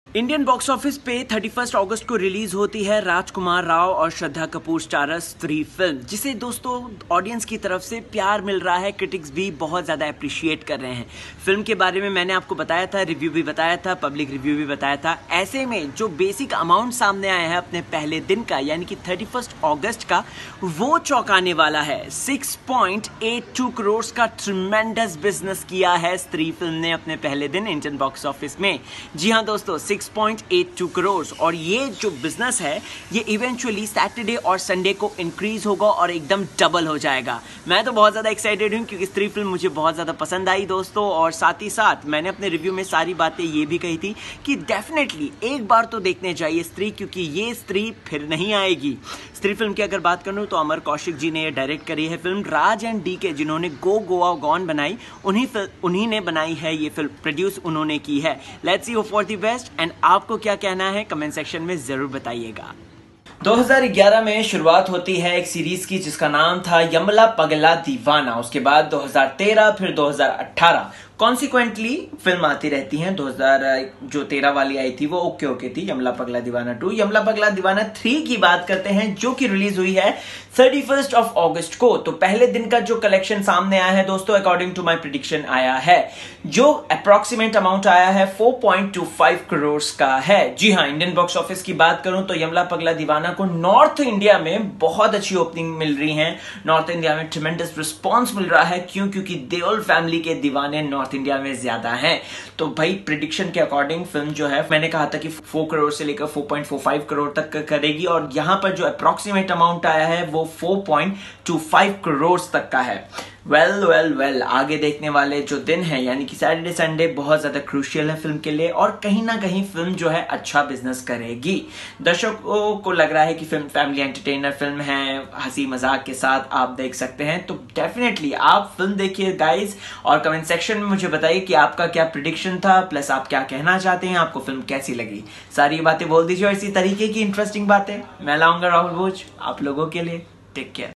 Indian box office पे 31 अगस्त को release होती है राजकुमार राव और श्रद्धा कपूर स्टारर स्त्री फिल्म, जिसे दोस्तों ऑडियंस की तरफ से प्यार मिल रहा है। क्रिटिक्स भी बहुत ज़्यादा अप्रिशिएट कर रहे हैं। फिल्म के बारे में मैंने आपको बताया था, रिव्यू भी बताया था, पब्लिक रिव्यू भी बताया था। ऐसे में जो बेसिक अमाउंट सामने आया है अपने पहले दिन का, यानी कि 31 अगस्त का, वो चौंकाने वाला है। 6.82 करोड़ का ट्रिमेंडस बिजनेस किया है स्त्री फिल्म ने अपने पहले दिन इंडियन बॉक्स ऑफिस में। जी हाँ दोस्तों, 6.82 करोड़। और ये जो बिजनेस है ये इवेंचुअली सैटरडे और संडे को इंक्रीज होगा और एकदम डबल हो जाएगा। मैं तो बहुत ज़्यादा एक्साइटेड हूँ क्योंकि स्त्री फिल्म मुझे बहुत ज़्यादा पसंद आई दोस्तों। और साथ ही साथ मैंने अपने रिव्यू में सारी बातें ये भी कही थी कि डेफिनेटली एक बार तो देखने चाहिए स्त्री, क्योंकि ये स्त्री फिर नहीं आएगी। स्त्री फिल्म की अगर बात करूँ तो अमर कौशिक जी ने डायरेक्ट करी है फिल्म। राज एंड डी के जिन्होंने गो गोवा गॉन बनाई, उन्हीं ने बनाई है ये फिल्म, प्रोड्यूस उन्होंने की है। Let's see hope for the best. And आपको क्या कहना है कमेंट सेक्शन में जरूर बताइएगा। 2011 में शुरुआत होती है एक सीरीज की जिसका नाम था यमला पगला दीवाना। उसके बाद 2013, फिर 2018 कॉन्सिक्वेंटली फिल्म आती रहती हैं। 2013 वाली आई थी वो ओके ओके थी, यमला पगला दीवाना 2। यमला पगला दीवाना 3 की बात करते हैं जो कि रिलीज हुई है 31 अगस्त को। तो पहले दिन का जो कलेक्शन सामने आया है दोस्तों, अकॉर्डिंग टू माय प्रेडिक्शन आया है, जो अप्रोक्सीमेट अमाउंट आया है 4.25 करोड़ का है। जी हाँ, इंडियन बॉक्स ऑफिस की बात करूं तो यमला पगला दीवाना को नॉर्थ इंडिया में बहुत अच्छी ओपनिंग मिल रही है। नॉर्थ इंडिया में ट्रिमेंडस रिस्पॉन्स मिल रहा है। क्योंकि देओल फैमिली के दीवाने नॉर्थ इंडिया में ज्यादा हैं। तो भाई प्रेडिक्शन के अकॉर्डिंग फिल्म जो है, मैंने कहा था कि 4 करोड़ से लेकर 4.45 करोड़ तक करेगी, और यहां पर जो अप्रोक्सीमेट अमाउंट आया है वो 4.25 करोड़ तक का है। वेल आगे देखने वाले जो दिन है, यानी कि सैटरडे संडे, बहुत ज्यादा क्रूशियल है फिल्म के लिए, और कहीं ना कहीं फिल्म जो है अच्छा बिजनेस करेगी। दर्शकों को लग रहा है कि फिल्म फैमिली एंटरटेनर फिल्म है, हंसी मजाक के साथ आप देख सकते हैं। तो डेफिनेटली आप फिल्म देखिए गाइज, और कमेंट सेक्शन में मुझे बताइए कि आपका क्या प्रेडिक्शन था, प्लस आप क्या कहना चाहते हैं, आपको फिल्म कैसी लगी। सारी बातें बोल दीजिए, और इसी तरीके की इंटरेस्टिंग बातें मैं लाऊंगा राहुल भोज आप लोगों के लिए। Take care.